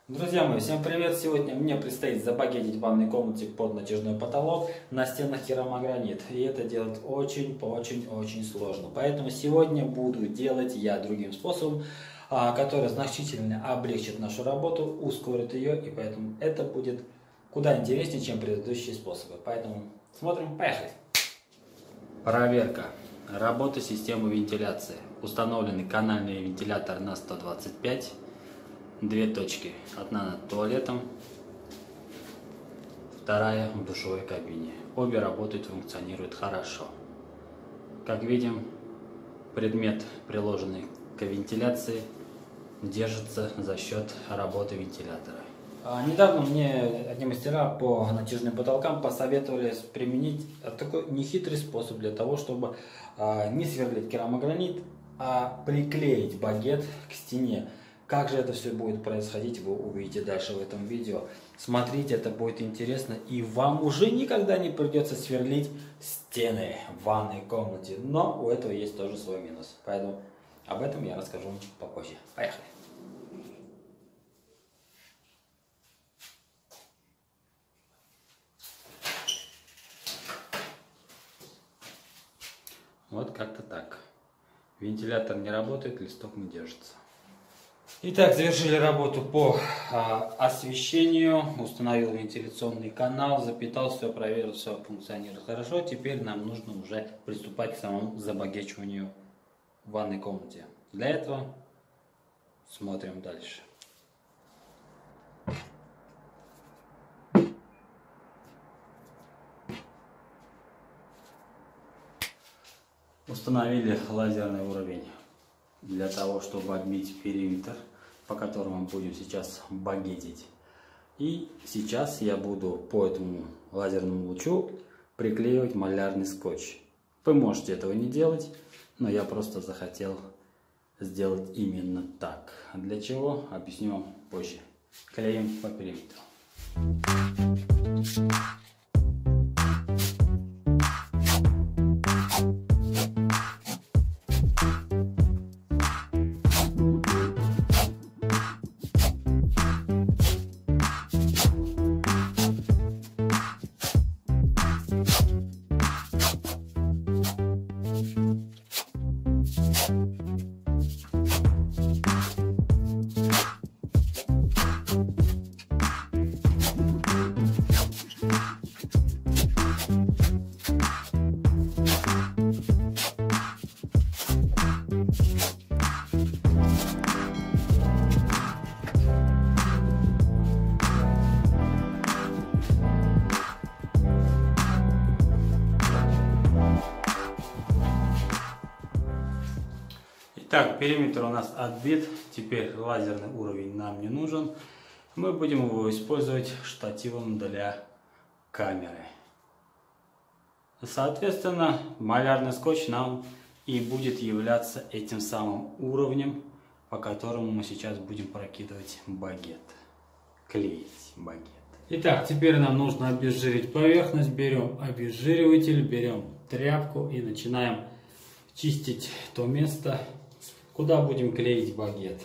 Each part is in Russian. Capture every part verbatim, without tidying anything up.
Друзья мои, всем привет! Сегодня мне предстоит забагетить в ванной комнате под натяжной потолок, на стенах керамогранит. И это делать очень-очень-очень сложно. Поэтому сегодня буду делать я другим способом, который значительно облегчит нашу работу, ускорит ее. И поэтому это будет куда интереснее, чем предыдущие способы. Поэтому смотрим, поехали! Проверка. Работа системы вентиляции. Установленный канальный вентилятор на сто двадцать пять. Две точки. Одна над туалетом, вторая в душевой кабине. Обе работают, функционируют хорошо. Как видим, предмет, приложенный к вентиляции, держится за счет работы вентилятора. Недавно мне одни мастера по натяжным потолкам посоветовали применить такой нехитрый способ для того, чтобы не сверлить керамогранит, а приклеить багет к стене. Как же это все будет происходить, вы увидите дальше в этом видео. Смотрите, это будет интересно, и вам уже никогда не придется сверлить стены в ванной комнате. Но у этого есть тоже свой минус, поэтому об этом я расскажу попозже. Поехали! Вот как-то так. Вентилятор не работает, листок не держится. Итак, завершили работу по а, освещению, установил вентиляционный канал, запитал, все проверил, все функционирует хорошо. Теперь нам нужно уже приступать к самому забагечиванию в ванной комнате. Для этого смотрим дальше. Установили лазерный уровень для того, чтобы отбить периметр, по которому будем сейчас багетить. И сейчас я буду по этому лазерному лучу приклеивать малярный скотч. Вы можете этого не делать, но я просто захотел сделать именно так. Для чего? Объясню вам позже. Клеим по периметру. Так, периметр у нас отбит, теперь лазерный уровень нам не нужен. Мы будем его использовать штативом для камеры. Соответственно, малярный скотч нам и будет являться этим самым уровнем, по которому мы сейчас будем прокидывать багет, клеить багет. Итак, теперь нам нужно обезжирить поверхность. Берем обезжириватель, берем тряпку и начинаем чистить то место, куда будем клеить багет.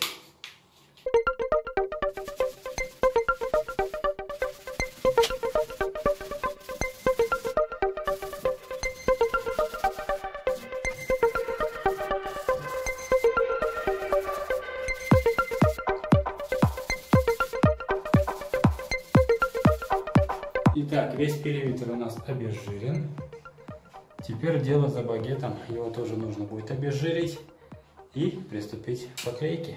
Итак, весь периметр у нас обезжирен. Теперь дело за багетом. Его тоже нужно будет обезжирить и приступить к поклейке.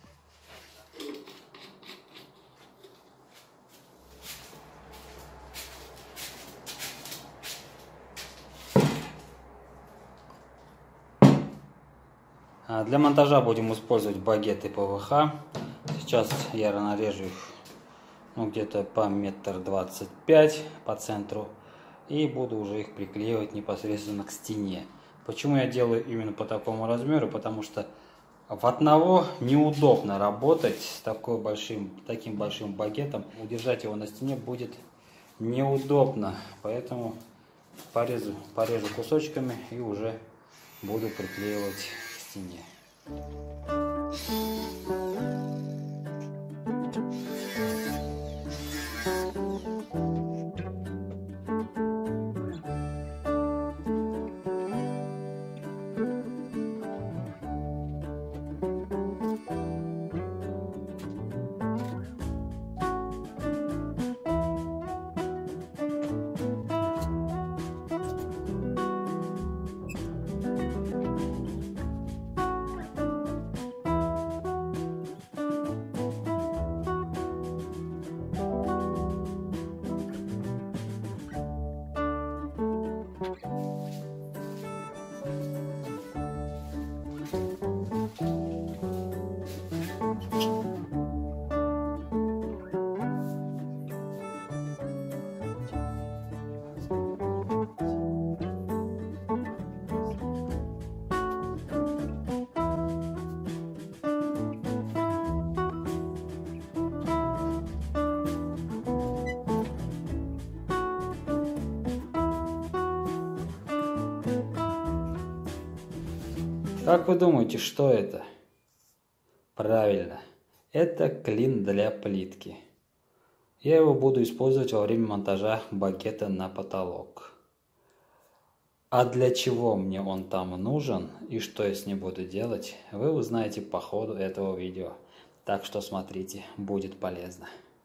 Для монтажа будем использовать багеты пэ вэ ха. Сейчас я нарежу их ну, где-то по метр двадцать пять по центру и буду уже их приклеивать непосредственно к стене. Почему я делаю именно по такому размеру? Потому что в одного неудобно работать с такой большим, таким большим багетом. Удержать его на стене будет неудобно. Поэтому порежу, порежу кусочками и уже буду приклеивать к стене. Как вы думаете, что это? Правильно, это клин для плитки. Я его буду использовать во время монтажа багета на потолок. А для чего мне он там нужен и что я с ним буду делать, вы узнаете по ходу этого видео. Так что смотрите, будет полезно.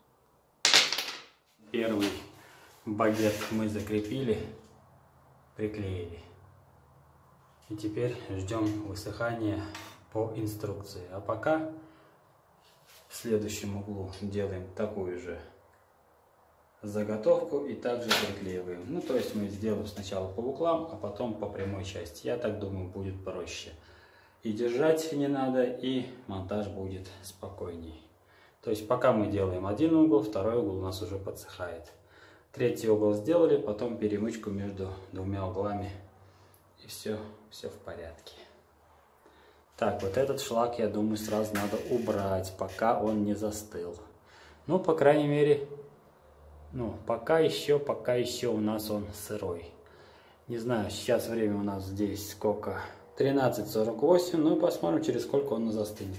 Первый багет мы закрепили, приклеили. И теперь ждем высыхания по инструкции. А пока в следующем углу делаем такую же заготовку и также приклеиваем. Ну, то есть мы сделаем сначала по углам, а потом по прямой части. Я так думаю, будет проще. И держать не надо, и монтаж будет спокойней. То есть пока мы делаем один угол, второй угол у нас уже подсыхает. Третий угол сделали, потом перемычку между двумя углами. И все, все в порядке. Так, вот этот шлак, я думаю, сразу надо убрать, пока он не застыл. Ну, по крайней мере, ну, пока еще, пока еще у нас он сырой. Не знаю, сейчас время у нас здесь сколько? тринадцать сорок восемь. Ну, посмотрим, через сколько он застынет.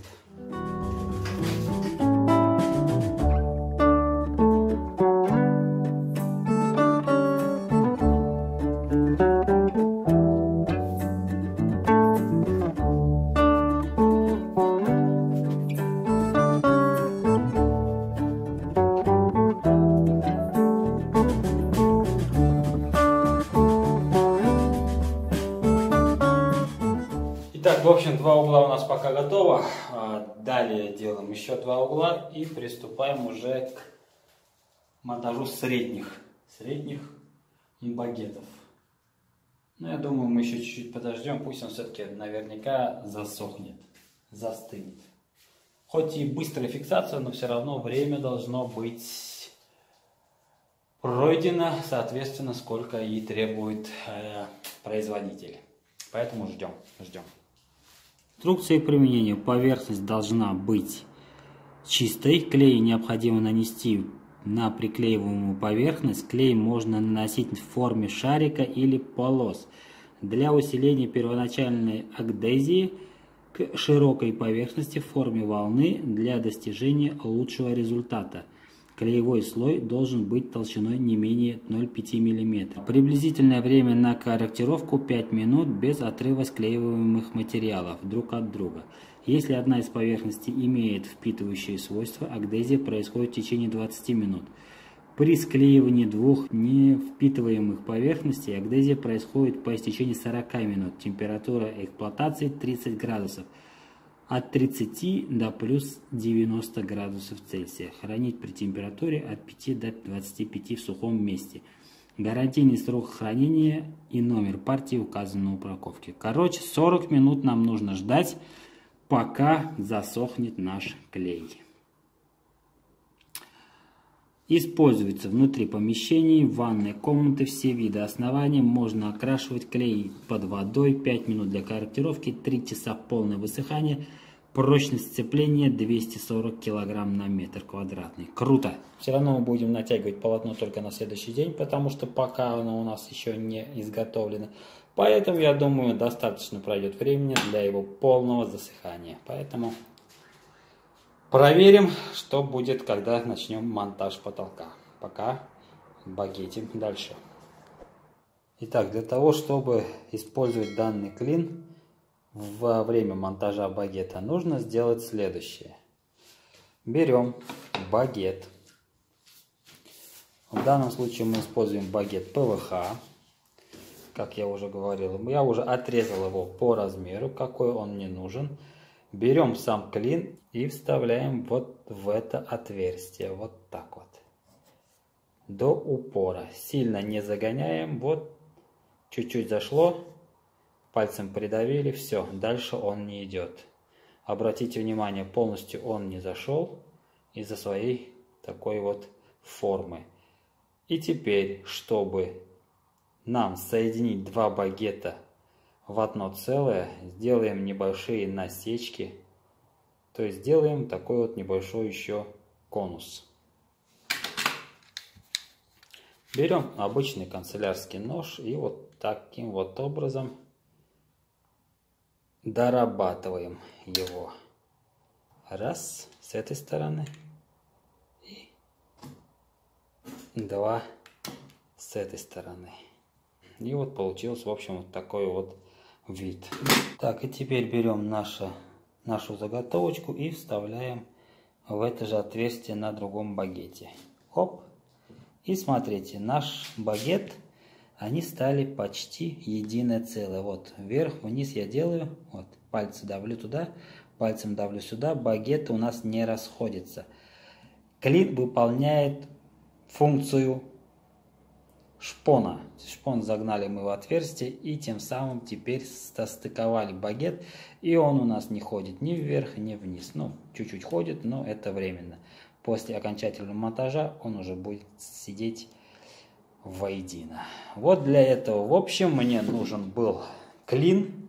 Итак, в общем, два угла у нас пока готово. Далее делаем еще два угла и приступаем уже к монтажу средних, средних багетов. Ну, я думаю, мы еще чуть-чуть подождем, пусть он все-таки наверняка засохнет, застынет. Хоть и быстрая фиксация, но все равно время должно быть пройдено, соответственно, сколько и требует э, производитель. Поэтому ждем, ждем. Инструкция к применению. Поверхность должна быть чистой. Клей необходимо нанести на приклеиваемую поверхность. Клей можно наносить в форме шарика или полос. Для усиления первоначальной адгезии к широкой поверхности в форме волны для достижения лучшего результата. Клеевой слой должен быть толщиной не менее ноль целых пять десятых миллиметра. Приблизительное время на корректировку пять минут без отрыва склеиваемых материалов друг от друга. Если одна из поверхностей имеет впитывающие свойства, адгезия происходит в течение двадцати минут. При склеивании двух невпитываемых поверхностей адгезия происходит по истечении сорока минут. Температура эксплуатации тридцать градусов. От тридцати до плюс девяноста градусов Цельсия. Хранить при температуре от пяти до двадцати пяти в сухом месте. Гарантийный срок хранения и номер партии указан на упаковке. Короче, сорок минут нам нужно ждать, пока засохнет наш клей. Используется внутри помещений, ванной комнаты, все виды оснований. Можно окрашивать клей под водой. пять минут для корректировки, три часа полное высыхание. Прочность сцепления двести сорок килограмм на метр квадратный. Круто! Все равно мы будем натягивать полотно только на следующий день, потому что пока оно у нас еще не изготовлено. Поэтому, я думаю, достаточно пройдет времени для его полного засыхания. Поэтому проверим, что будет, когда начнем монтаж потолка. Пока багетим дальше. Итак, для того, чтобы использовать данный клин во время монтажа багета, нужно сделать следующее. Берем багет. В данном случае мы используем багет пэ вэ ха. Как я уже говорил, я уже отрезал его по размеру, какой он мне нужен. Берем сам клин и вставляем вот в это отверстие, вот так вот, до упора. Сильно не загоняем, вот чуть-чуть зашло, пальцем придавили, все, дальше он не идет. Обратите внимание, полностью он не зашел из-за своей такой вот формы. И теперь, чтобы нам соединить два багета в одно целое, сделаем небольшие насечки, то есть сделаем такой вот небольшой еще конус. Берем обычный канцелярский нож и вот таким вот образом дорабатываем его. Раз, с этой стороны. И два, с этой стороны. И вот получился, в общем, вот такой вот вид. Так, и теперь берем нашу, нашу заготовочку и вставляем в это же отверстие на другом багете. Оп. И смотрите, наш багет, они стали почти единое целое. Вот вверх, вниз я делаю, вот пальцы давлю туда, пальцем давлю сюда, багеты у нас не расходятся. Клин выполняет функцию шпона. Шпон загнали мы в отверстие и тем самым теперь состыковали багет. И он у нас не ходит ни вверх, ни вниз. Ну, чуть-чуть ходит, но это временно. После окончательного монтажа он уже будет сидеть воедино. Вот для этого, в общем, мне нужен был клин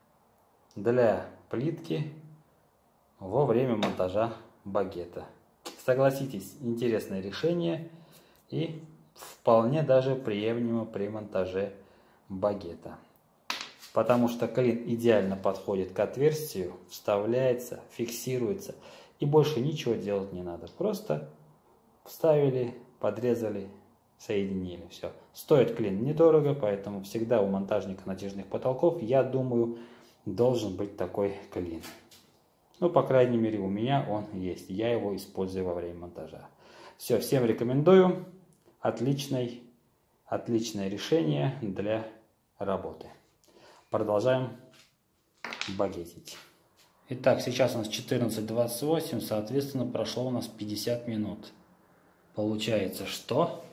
для плитки во время монтажа багета. Согласитесь, интересное решение и вполне даже приемлемо при монтаже багета. Потому что клин идеально подходит к отверстию, вставляется, фиксируется и больше ничего делать не надо. Просто вставили, подрезали, соединили. Все. Стоит клин недорого, поэтому всегда у монтажника натяжных потолков, я думаю, должен быть такой клин. Ну, по крайней мере, у меня он есть. Я его использую во время монтажа. Все, всем рекомендую. Отличный, отличное решение для работы. Продолжаем багетить. Итак, сейчас у нас четырнадцать двадцать восемь, соответственно, прошло у нас пятьдесят минут. Получается, что?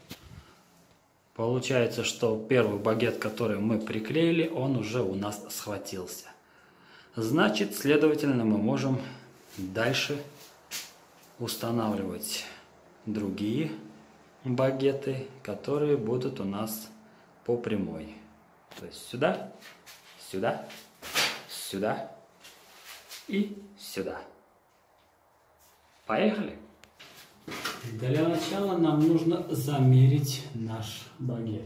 Получается, что первый багет, который мы приклеили, он уже у нас схватился. Значит, следовательно, мы можем дальше устанавливать другие багеты, которые будут у нас по прямой. То есть сюда, сюда, сюда и сюда. Поехали! Для начала нам нужно замерить наш багет.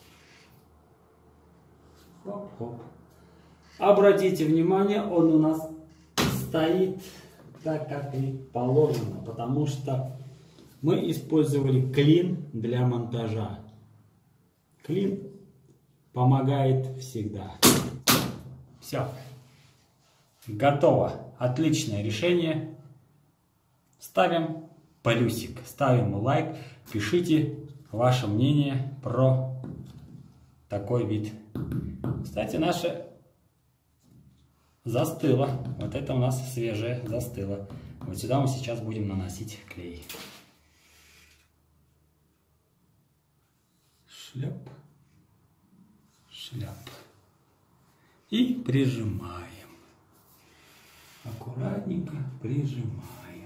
Хоп-хоп. Обратите внимание, он у нас стоит так, как и положено, потому что мы использовали клин для монтажа. Клин помогает всегда. Все. Готово. Отличное решение. Ставим плюсик, ставим лайк, пишите ваше мнение про такой вид. Кстати, наша застыла. Вот это у нас свежее застыло. Вот сюда мы сейчас будем наносить клей. Шляп, шляп. И прижимаем. Аккуратненько прижимаем.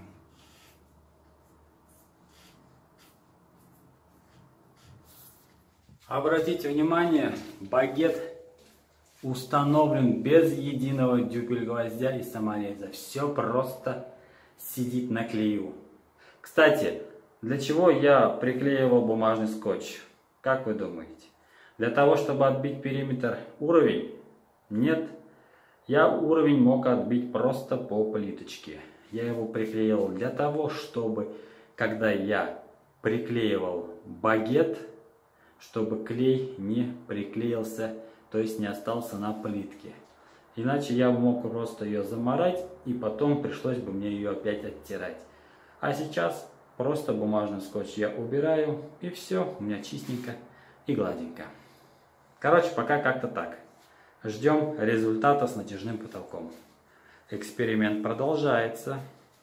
Обратите внимание, багет установлен без единого дюбель-гвоздя и самореза. Все просто сидит на клею. Кстати, для чего я приклеивал бумажный скотч? Как вы думаете? Для того, чтобы отбить периметр уровень? Нет. Я уровень мог отбить просто по плиточке. Я его приклеивал для того, чтобы, когда я приклеивал багет, чтобы клей не приклеился, то есть не остался на плитке. Иначе я мог просто ее замарать, и потом пришлось бы мне ее опять оттирать. А сейчас просто бумажный скотч я убираю, и все, у меня чистенько и гладенько. Короче, пока как-то так. Ждем результата с натяжным потолком. Эксперимент продолжается.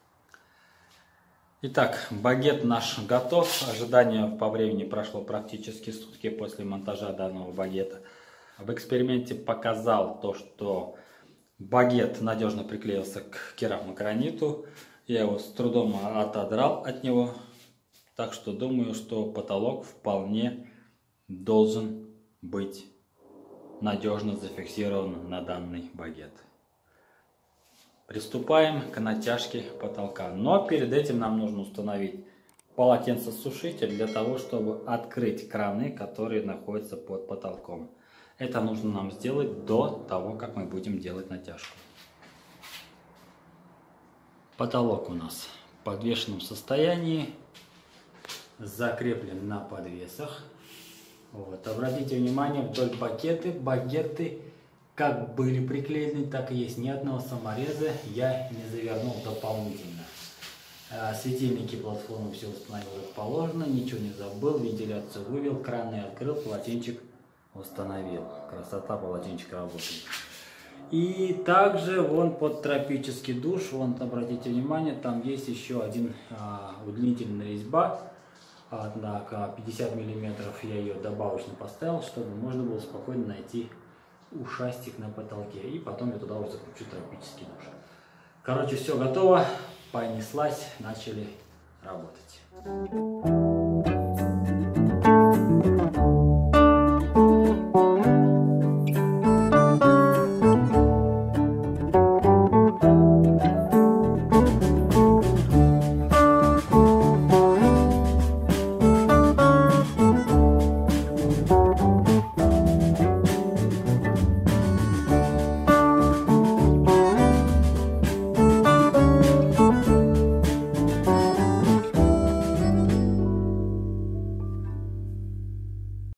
Итак, багет наш готов. Ожидание по времени прошло практически сутки после монтажа данного багета. В эксперименте показал то, что багет надежно приклеился к керамограниту. Я его с трудом отодрал от него. Так что думаю, что потолок вполне должен быть надежно зафиксирован на данный багет. Приступаем к натяжке потолка. Но перед этим нам нужно установить полотенцесушитель для того, чтобы открыть краны, которые находятся под потолком. Это нужно нам сделать до того, как мы будем делать натяжку. Потолок у нас в подвешенном состоянии, закреплен на подвесах. Вот. Обратите внимание, вдоль пакеты, багеты как были приклеены, так и есть. Ни одного самореза я не завернул дополнительно. Светильники, платформы все установил как положено, ничего не забыл, вентиляцию вывел, краны открыл, полотенчик установил. Красота, полотенчик работает. И также вон под тропический душ, вон, обратите внимание, там есть еще один а, удлинительная резьба, однако пятьдесят миллиметров, я ее добавочно поставил, чтобы можно было спокойно найти ушастик на потолке. И потом я туда уже закручу тропический душ. Короче, все готово, понеслась, начали работать.